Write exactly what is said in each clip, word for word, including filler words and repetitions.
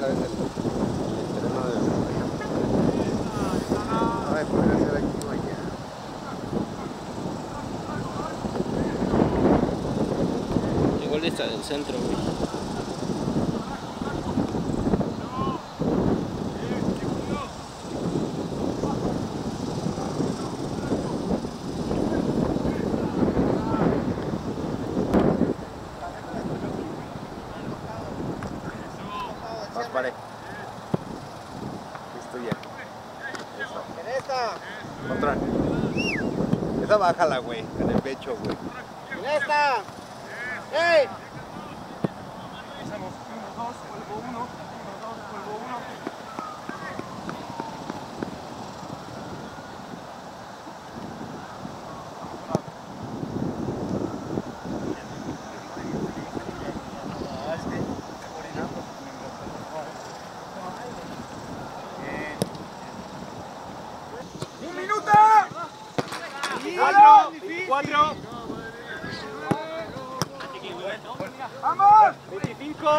sabes el, el terreno de ay, podría ser aquí o allá. Igual está del centro, güey. Más pare. Listo ya. Eso. En esta. Otra. Esa bájala, güey. En el pecho, güey. En esta. ¡Ey! Empezamos. uno, dos, vuelvo uno. uno, dos, vuelvo uno. ¡Un minuto! ¡Cuatro! ¡Cuatro! ¡Vamos! veinticinco.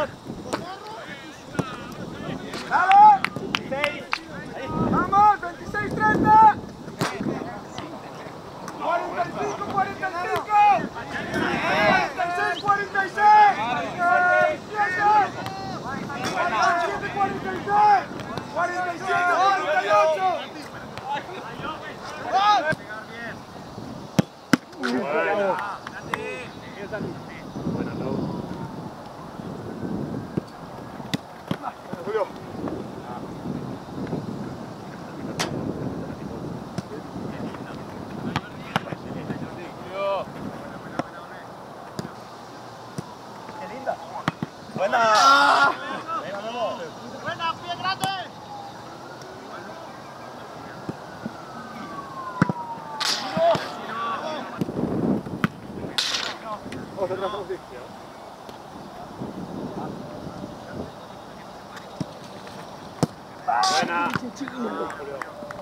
¡Vamos! veintiséis. ¡Vamos! veintiséis, treinta. cuarenta y cinco, cuarenta y cinco. cuarenta y seis, cuarenta y seis. cuarenta y siete, cuarenta y seis. cuarenta y siete, cuarenta y ocho. Julio. ¡Qué linda! Buena. ¡Buena, pie grande! Vamos atrás, vamos así. Buena.